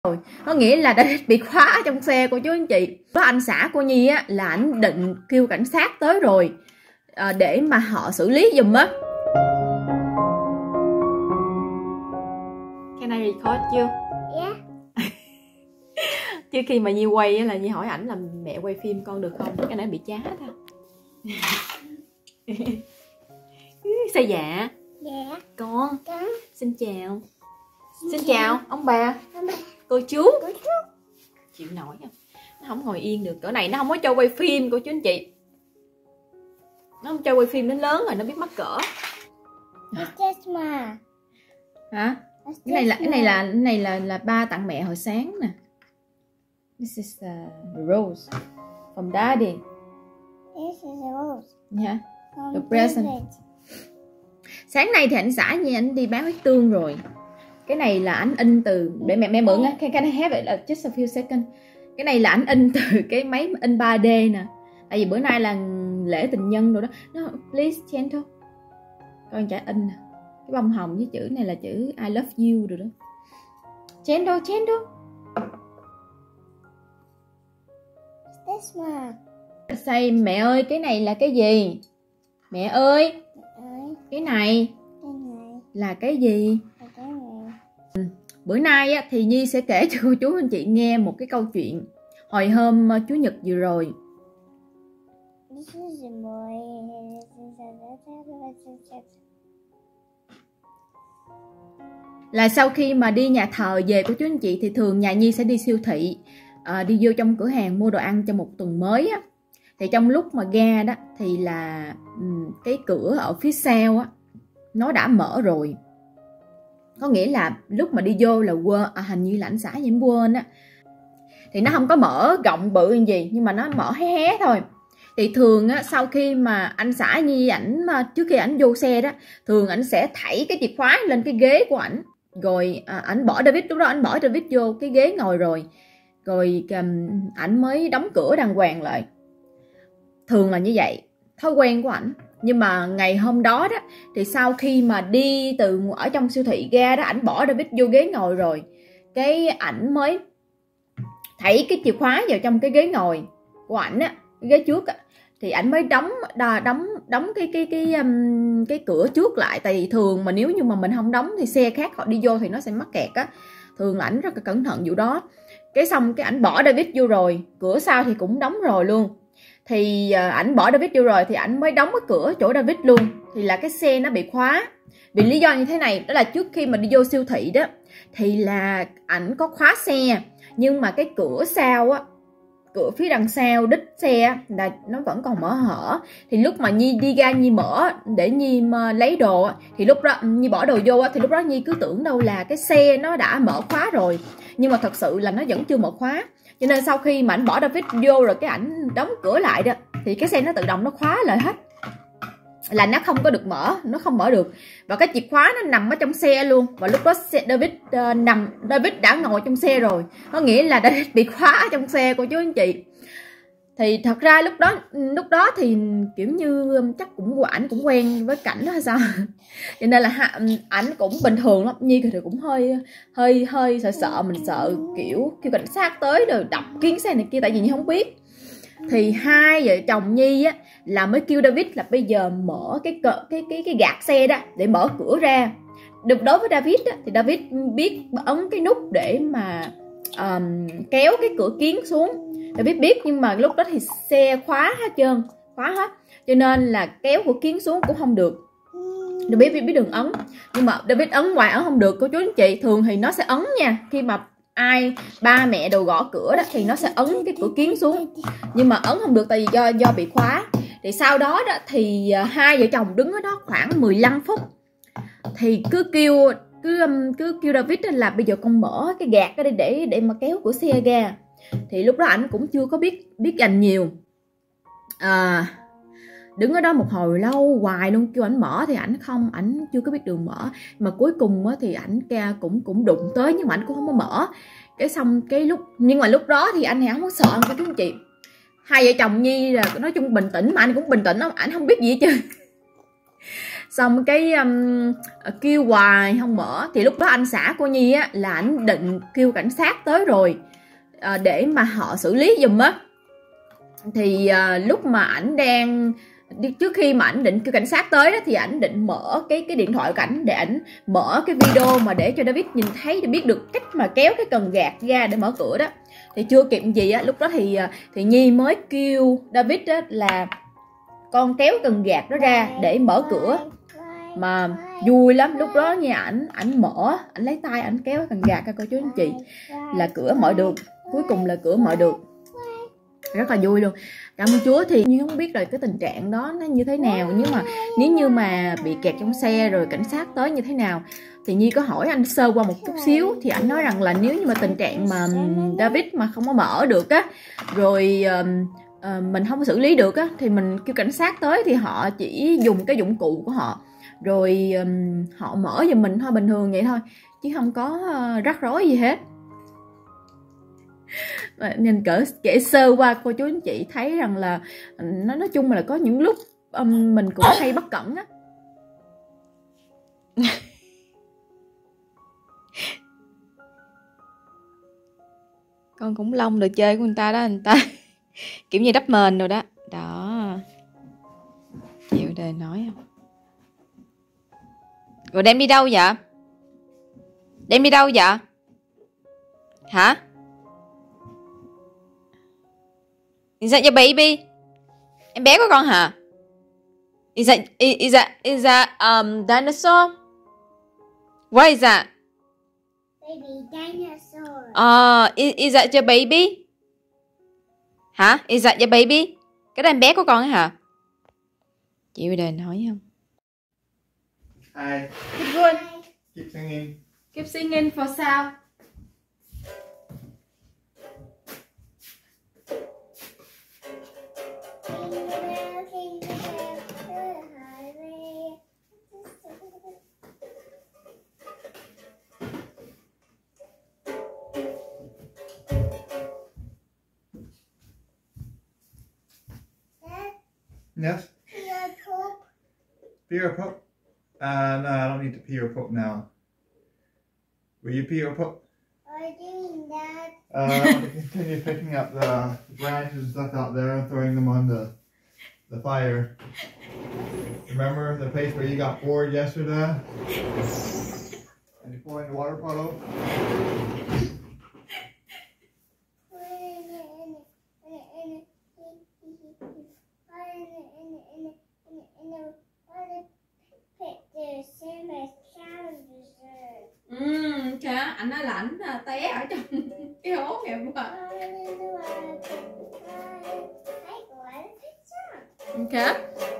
rồi, có nghĩa là đã bị khóa ở trong xe cô chú anh chị. Đó, anh xã cô Nhi á là ảnh định kêu cảnh sát tới rồi để mà họ xử lý giùm á. Cái này record chưa? Yeah. Trước khi mà Nhi quay á là Nhi hỏi ảnh là mẹ quay phim con được không? Cái này bị chát á. Sao dạ? Dạ. Con. Con. Xin chào. Xin chào ông bà. Cô chú. Chịu nổi không? Nó không ngồi yên được. Cỡ này nó không có cho quay phim cô chú anh chị. Nó không cho quay phim, đến lớn rồi nó biết mắc cỡ. Hả? Cái này là ba tặng mẹ hồi sáng nè. This is the rose from daddy. This is a rose. Yeah. The present. Sáng nay thì anh xã Nhi anh đi bán huyết tương rồi. Cái này là ảnh in từ, để mẹ mượn á, can I have it just a few seconds. Cái này là ảnh in từ cái máy in 3D nè. Tại vì bữa nay là lễ tình nhân rồi đó. No, please gentle. Con trả in nè. Cái bông hồng với chữ này là chữ I love you rồi đó. Gentle, gentle. This one. Say mẹ ơi cái này là cái gì? Mẹ ơi cái này là cái gì? Bữa nay á, thì Nhi sẽ kể cho cô chú anh chị nghe một cái câu chuyện hồi hôm Chủ nhật vừa rồi. Là sau khi mà đi nhà thờ về cô chú anh chị thì thường nhà Nhi sẽ đi siêu thị, đi vô trong cửa hàng mua đồ ăn cho một tuần mới á. Thì trong lúc mà ra đó thì là cái cửa ở phía sau á nó đã mở rồi. Có nghĩa là lúc mà đi vô là quên, hình như là anh xã nhiễm quên á. Thì nó không có mở rộng bự như gì, nhưng mà nó mở hé hé thôi. Thì thường á, sau khi mà anh xã Nhi ảnh, trước khi ảnh vô xe đó, thường ảnh sẽ thảy cái chìa khóa lên cái ghế của ảnh. Rồi ảnh bỏ David, lúc đó ảnh bỏ David vô cái ghế ngồi rồi. Rồi ảnh mới đóng cửa đàng hoàng lại. Thường là như vậy, thói quen của ảnh. Nhưng mà ngày hôm đó đó thì sau khi mà đi từ ở trong siêu thị ra đó, ảnh bỏ David vô ghế ngồi rồi, cái ảnh mới thảy cái chìa khóa vào trong cái ghế ngồi của ảnh á, cái ghế trước á, thì ảnh mới đóng cái cửa trước lại. Tại vì thường mà nếu như mà mình không đóng thì xe khác họ đi vô thì nó sẽ mắc kẹt á. Thường là ảnh rất là cẩn thận vụ đó. Cái xong cái ảnh bỏ David vô rồi, cửa sau thì cũng đóng rồi luôn. Thì ảnh bỏ David vô rồi thì ảnh mới đóng cái cửa chỗ David luôn. Thì là cái xe nó bị khóa. Vì lý do như thế này, đó là trước khi mà đi vô siêu thị đó thì là ảnh có khóa xe, nhưng mà cái cửa sau á, cửa phía đằng sau đít xe là nó vẫn còn mở hở. Thì lúc mà Nhi đi ra Nhi mở để Nhi lấy đồ, thì lúc đó Nhi bỏ đồ vô thì lúc đó Nhi cứ tưởng đâu là cái xe nó đã mở khóa rồi, nhưng mà thật sự là nó vẫn chưa mở khóa. Cho nên sau khi mà ảnh bỏ David vô rồi cái ảnh đóng cửa lại đó, thì cái xe nó tự động nó khóa lại hết, là nó không có được mở, nó không mở được. Và cái chìa khóa nó nằm ở trong xe luôn. Và lúc đó David đã ngồi trong xe rồi, có nghĩa là David bị khóa ở trong xe cô chú anh chị. Thì thật ra lúc đó thì kiểu như chắc ảnh cũng quen với cảnh đó hay sao. Cho nên là ảnh cũng bình thường lắm. Nhi thì cũng hơi sợ, mình sợ kiểu kêu cảnh sát tới rồi đập kiến xe này kia, tại vì Nhi không biết. Thì hai vợ chồng Nhi á là mới kêu David là bây giờ mở cái gạt xe đó để mở cửa ra. Đối với David á, thì David biết ấn cái nút để mà kéo cái cửa kiến xuống. David biết, nhưng mà lúc đó thì xe khóa hết, cho nên là kéo cửa kiến xuống cũng không được. David biết đường ấn, nhưng mà David ấn hoài ấn không được cô chú anh chị. Thường thì nó sẽ ấn nha, khi mà ba mẹ đồ gõ cửa đó thì nó sẽ ấn cái cửa kiến xuống, nhưng mà ấn không được tại vì do bị khóa. Thì sau đó đó thì hai vợ chồng đứng ở đó khoảng 15 phút thì cứ kêu David là bây giờ con mở cái gạt đó để mà kéo cửa xe ra. Thì lúc đó ảnh cũng chưa có biết dành nhiều, đứng ở đó một hồi lâu hoài luôn, kêu ảnh mở thì ảnh chưa có biết đường mở. Mà cuối cùng thì ảnh cũng đụng tới, nhưng mà ảnh cũng không có mở. Cái xong nhưng mà lúc đó thì anh này không có sợ cô chú anh chị. Hai vợ chồng Nhi là nói chung bình tĩnh, mà anh cũng bình tĩnh lắm, ảnh không biết gì hết trơn. Xong cái kêu hoài không mở. Thì lúc đó anh xã cô Nhi á là ảnh định kêu cảnh sát tới rồi, để mà họ xử lý giùm á. Thì lúc mà ảnh đang, trước khi mà ảnh định kêu cảnh sát tới đó, thì ảnh định mở cái điện thoại của ảnh để ảnh mở cái video mà để cho David nhìn thấy, để biết được cách mà kéo cái cần gạt ra để mở cửa đó. Thì chưa kịp gì á, lúc đó thì Nhi mới kêu David á là con kéo cần gạt nó ra để mở cửa. Mà vui lắm, lúc đó nha, ảnh mở, ảnh lấy tay ảnh kéo cần gạt ra, cô chú anh chị, là cửa mở được. Cuối cùng là cửa mở được, rất là vui luôn. Cảm ơn Chúa. Thì Nhi không biết là cái tình trạng đó nó như thế nào, nhưng mà nếu như mà bị kẹt trong xe rồi cảnh sát tới như thế nào. Thì Nhi có hỏi anh sơ qua một chút xíu, thì anh nói rằng là nếu như mà tình trạng mà David mà không có mở được á, rồi mình không có xử lý được á, thì mình kêu cảnh sát tới, thì họ chỉ dùng cái dụng cụ của họ, rồi họ mở giùm mình thôi, bình thường vậy thôi, chứ không có rắc rối gì hết. Nên kể sơ qua cô chú anh chị thấy rằng là nó nói chung là có những lúc mình cũng hay bất cẩn á. Con khủng long đồ chơi của người ta đó, người ta kiểu như đắp mền rồi đó. Đó, chịu đời nói không. Rồi đem đi đâu vậy? Đem đi đâu vậy? Hả? Is that your baby? Em bé của con hả? Is that dinosaur? What is that? Baby dinosaur. Is that your baby? Hả? Is that your baby? Cái đó em bé của con hả? Chịu đời nói không? Hi. Keep going. Keep singing. Keep singing for sao? Yes? Peter poop. Pee or poop? No, I don't need to pee or poop now. Will you pee or poop? I'm doing that. I'm going to continue picking up the branches and stuff out there and throwing them on the fire. Remember the place where you got bored yesterday? And you fall in the water puddle? Anh nói là ảnh té ở trong cái hố này quá. Ok.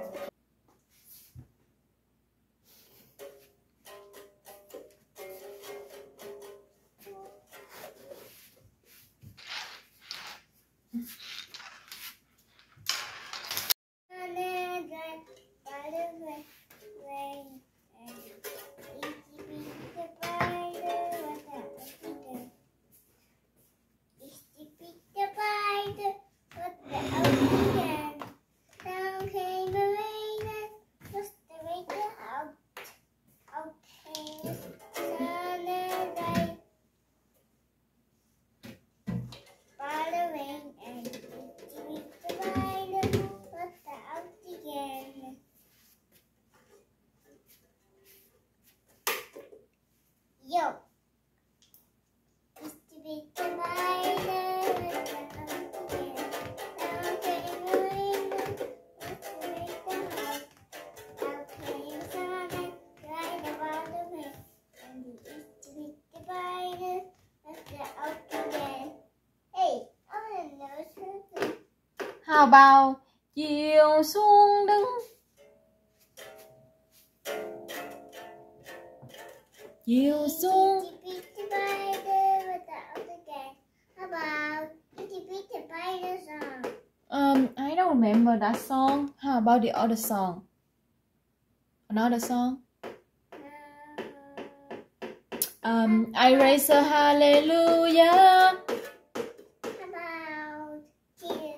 Yo. It's to be How about chiều xuống đứng. Chiều xuống. I don't remember that song. How about the other song? Another song? I raise a hallelujah.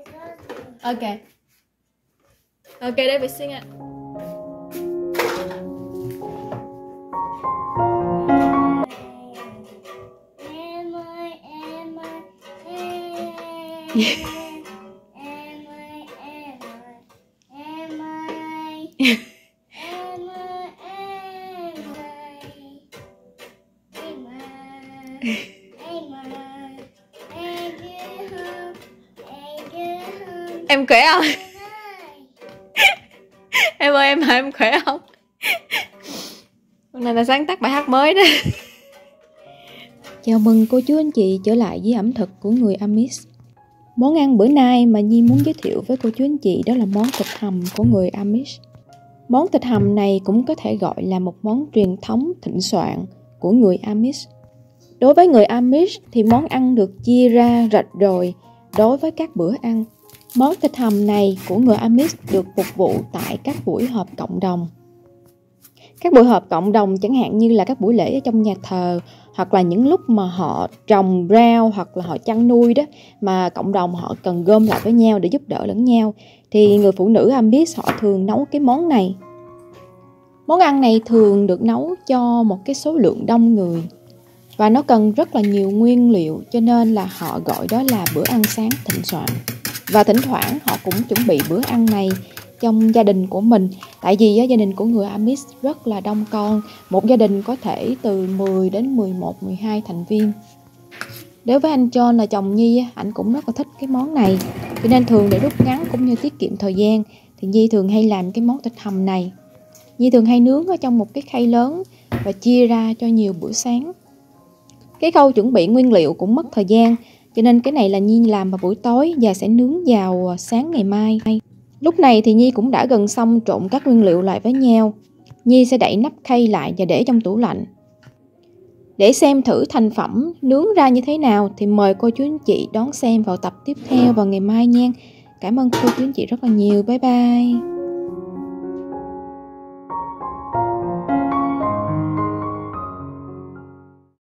Okay. Okay, David, sing it. Em khỏe không? Em ơi em khỏe không? Hôm nay là sáng tác bài hát mới đó. Chào mừng cô chú anh chị trở lại với ẩm thực của người Amish. Món ăn bữa nay mà Nhi muốn giới thiệu với cô chú anh chị đó là món thịt hầm của người Amish. Món thịt hầm này cũng có thể gọi là một món truyền thống thịnh soạn của người Amish. Đối với người Amish thì món ăn được chia ra rạch ròi đối với các bữa ăn. Món thịt hầm này của người Amish được phục vụ tại các buổi họp cộng đồng. Các buổi họp cộng đồng chẳng hạn như là các buổi lễ ở trong nhà thờ, hoặc là những lúc mà họ trồng rau hoặc là họ chăn nuôi đó, mà cộng đồng họ cần gom lại với nhau để giúp đỡ lẫn nhau, thì người phụ nữ Amish họ thường nấu cái món này. Món ăn này thường được nấu cho một cái số lượng đông người và nó cần rất là nhiều nguyên liệu, cho nên là họ gọi đó là bữa ăn sáng thịnh soạn. Và thỉnh thoảng họ cũng chuẩn bị bữa ăn này trong gia đình của mình. Tại vì gia đình của người Amish rất là đông con. Một gia đình có thể từ 10 đến 11, 12 thành viên. Đối với anh John là chồng Nhi, anh cũng rất là thích cái món này. Cho nên thường để rút ngắn cũng như tiết kiệm thời gian thì Nhi thường hay làm cái món thịt hầm này. Nhi thường hay nướng ở trong một cái khay lớn và chia ra cho nhiều bữa sáng. Cái khâu chuẩn bị nguyên liệu cũng mất thời gian, cho nên cái này là Nhi làm vào buổi tối và sẽ nướng vào sáng ngày mai. Lúc này thì Nhi cũng đã gần xong trộn các nguyên liệu lại với nhau. Nhi sẽ đậy nắp khay lại và để trong tủ lạnh. Để xem thử thành phẩm nướng ra như thế nào thì mời cô chú anh chị đón xem vào tập tiếp theo vào ngày mai nha. Cảm ơn cô chú anh chị rất là nhiều. Bye bye.